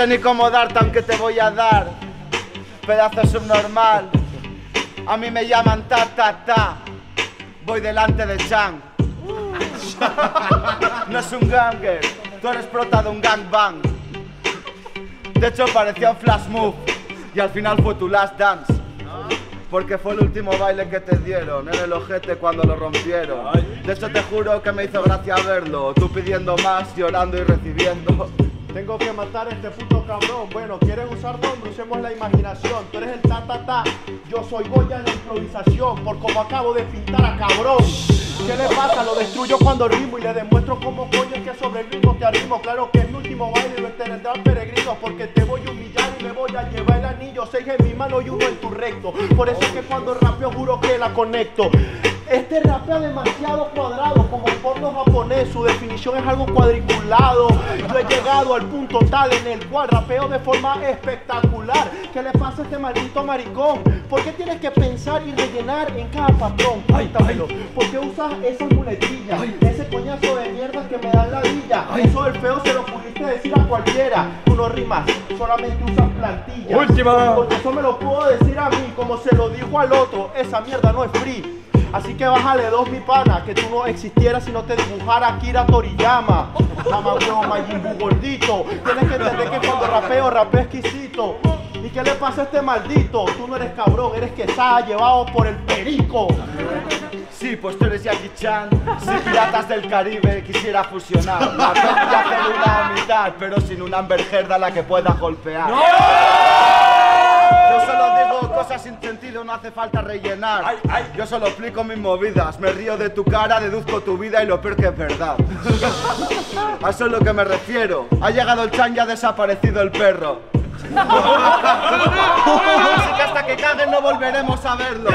sé ni cómo darte aunque te voy a dar. Pedazo subnormal. A mí me llaman ta. Voy delante de Chang. No es un ganger, tú eres prota de un gangbang. De hecho parecía un flash move y al final fue tu last dance. Porque fue el último baile que te dieron en el ojete cuando lo rompieron. De hecho te juro que me hizo gracia verlo, tú pidiendo más, llorando y recibiendo. Tengo que matar a este puto cabrón. Bueno, ¿quieres usar nombre? Usemos la imaginación. Tú eres el ta. Yo soy Goya en la improvisación. Por como acabo de pintar a cabrón. ¿Qué le pasa? Lo destruyo cuando rimo y le demuestro cómo coño es que sobre el ritmo te arrimo. Claro que es mi último baile y lo tendrán peregrinos, porque te voy a humillar y me voy a llevar el anillo. 6 en mi mano y 1 en tu recto. Por eso es que cuando rapeo juro que la conecto. Este rapea demasiado cuadrado, como el porno japonés, su definición es algo cuadriculado. Yo he llegado al punto tal en el cual rapeo de forma espectacular. ¿Qué le pasa a este maldito maricón? ¿Por qué tienes que pensar y rellenar en cada patrón? Cuéntamelo. ¿Por qué usas esas muletillas? Ese coñazo de mierda que me da la villa. Eso del feo se lo pudiste decir a cualquiera. Tú no rimas, solamente usas plantillas. Última. Porque eso me lo puedo decir a mí, como se lo dijo al otro. Esa mierda no es free. Así que bájale 2 mi pana, que tú no existieras si no te dibujara Akira Toriyama. Mamá huevo, Majin Buu gordito. Tienes que entender que cuando rapeo exquisito. ¿Y qué le pasa a este maldito? Tú no eres cabrón, eres quesada llevado por el perico. Sí, pues tú eres Jackie Chan. Si Piratas del Caribe quisiera fusionar la propia célula a mitad, pero sin una Amber Heard a la que pueda golpear. ¡No! Yo solo digo cosas sin sentido, no hace falta rellenar. Yo solo explico mis movidas, me río de tu cara, deduzco tu vida y lo peor que es verdad. A eso es lo que me refiero. Ha llegado el Chan y ha desaparecido el perro. Así que hasta que caguen no volveremos a verlo.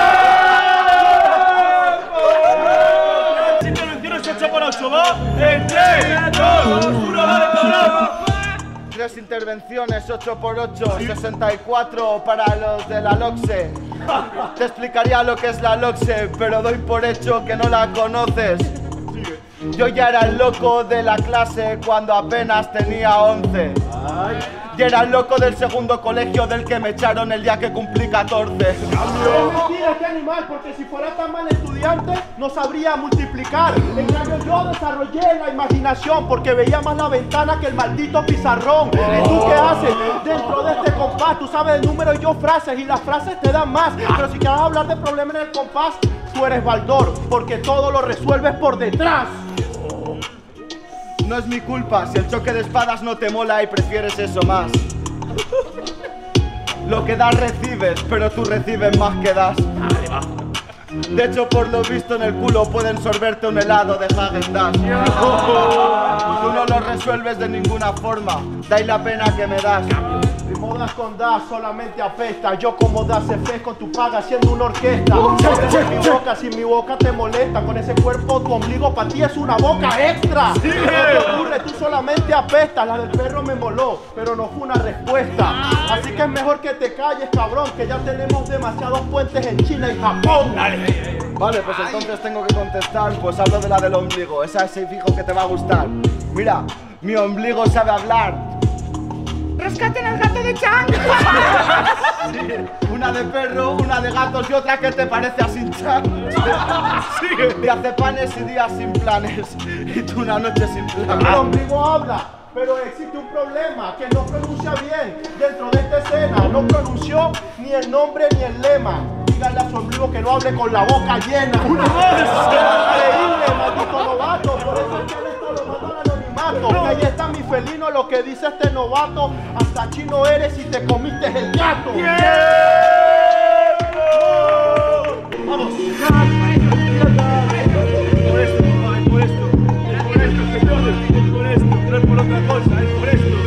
Intervenciones 8x8, ¿va? En 3, 2, 1, vale, cabrón. 3 intervenciones, 8x8, 64 para los de la LOXE. Te explicaría lo que es la LOXE, pero doy por hecho que no la conoces. Yo ya era el loco de la clase cuando apenas tenía 11. Y era el loco del segundo colegio del que me echaron el día que cumplí 14. Es mentira, qué animal, porque si fuera tan mal estudiante no sabría multiplicar. En cambio yo desarrollé la imaginación porque veía más la ventana que el maldito pizarrón. ¿Y tú qué haces dentro de este compás? Tú sabes el número y yo frases, y las frases te dan más. Pero si quieres hablar de problemas en el compás, tú eres Baldor, porque todo lo resuelves por detrás. No es mi culpa si el choque de espadas no te mola y prefieres eso más. Lo que das recibes, pero tú recibes más que das. De hecho, por lo visto en el culo pueden sorberte un helado de Häagen-Dazs. Tú no lo resuelves de ninguna forma, da la pena que me das. Mi modas con das solamente apesta. Yo como das fresco, tú pagas siendo una orquesta. Sabes mi boca, si mi boca te molesta. Con ese cuerpo tu ombligo para ti es una boca extra. ¿Qué te ocurre? Tú solamente apestas. La del perro me moló, pero no fue una respuesta. Así que es mejor que te calles, cabrón, que ya tenemos demasiados puentes en China y Japón. Vale, pues entonces tengo que contestar. Pues hablo de la del ombligo. Esa sí fijo que te va a gustar. Mira, mi ombligo sabe hablar. ¡Rescaten al gato de Chang! Sí, una de perro, una de gatos y otra que te parece a Sin-Chan. Sí, días de panes y días sin planes. Y tú una noche sin planes. El ombligo habla, pero existe un problema, que no pronuncia bien. Dentro de esta escena no pronunció ni el nombre ni el lema. Díganle a su ombligo que no hable con la boca llena. Increíble, maldito novato, por eso es que esto lo mando al anonimato. Ahí está mi felino, lo que dice este novato. Hasta chino eres y te comiste el gato. ¡Vamos! Por esto, papá, es por esto. Es por esto, señores. Es por esto. No es por otra cosa, es por esto.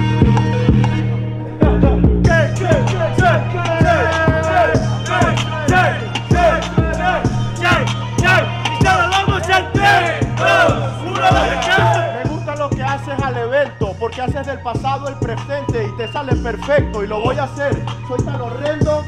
Me gusta lo que haces al evento, porque haces del pasado el presente y te sale perfecto, y lo voy a hacer. Soy tan horrendo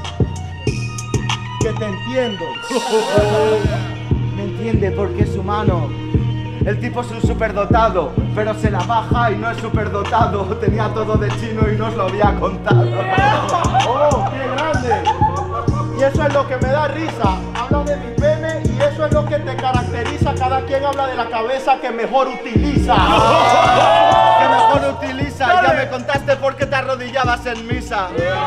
que te entiendo. Me entiende porque es humano. El tipo es un superdotado, pero se la baja y no es superdotado. Tenía todo de chino y no os lo había contado. ¡Oh, qué grande! Y eso es lo que me da risa. Hablas de mi pene y eso es lo que te caracteriza. Cada quien habla de la cabeza que mejor utiliza. Que mejor utiliza. Ya me contaste por qué te arrodillabas en misa.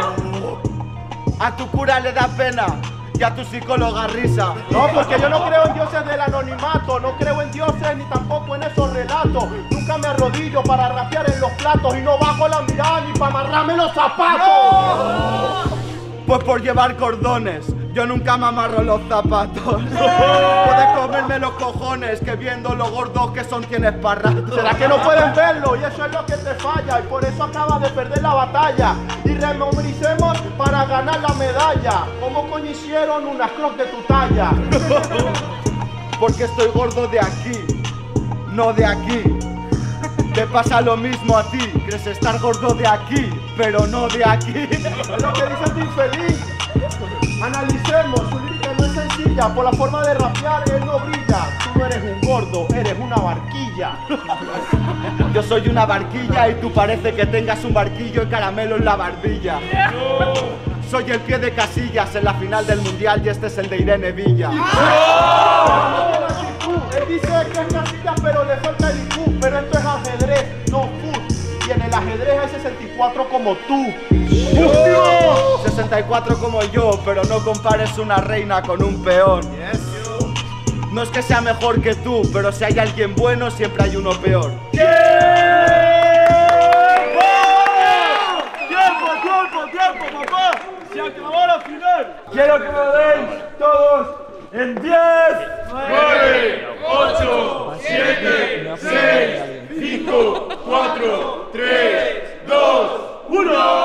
A tu cura le da pena y a tu psicóloga risa. No, porque yo no creo en dioses del anonimato. No creo en dioses ni tampoco en esos relatos. Nunca me arrodillo para rapear en los platos y no bajo la mirada ni para amarrarme los zapatos. Pues por llevar cordones, yo nunca me amarro los zapatos. Puedes comerme los cojones, que viendo lo gordos que son tienes para rato. ¿Será que no pueden verlo? Y eso es lo que te falla. Y por eso acabas de perder la batalla. Y rememoricemos para ganar la medalla. ¿Cómo coño hicieron unas crocs de tu talla? Porque estoy gordo de aquí, no de aquí. Te pasa lo mismo a ti, crees estar gordo de aquí, pero no de aquí. Es lo que dice tu infeliz. Analicemos, su lírica no es sencilla. Por la forma de rapear, él no brilla. Tú no eres un gordo, eres una barquilla. Yo soy una barquilla y tú parece que tengas un barquillo y caramelo en la barbilla. Soy el pie de Casillas en la final del mundial y este es el de Irene Villa. Él dice que es Casillas pero le falta el IQ. Pero esto es ajedrez, no food. Y en el ajedrez hay 64 como tú. 64 como yo, pero no compares una reina con un peón. No es que sea mejor que tú, pero si hay alguien bueno siempre hay uno peor. ¡Tiempo, papá! ¡Se acabó la final! Quiero que me deis todos en 10, 9, 8, 7, 6, 5, 4, 3, 2, 1.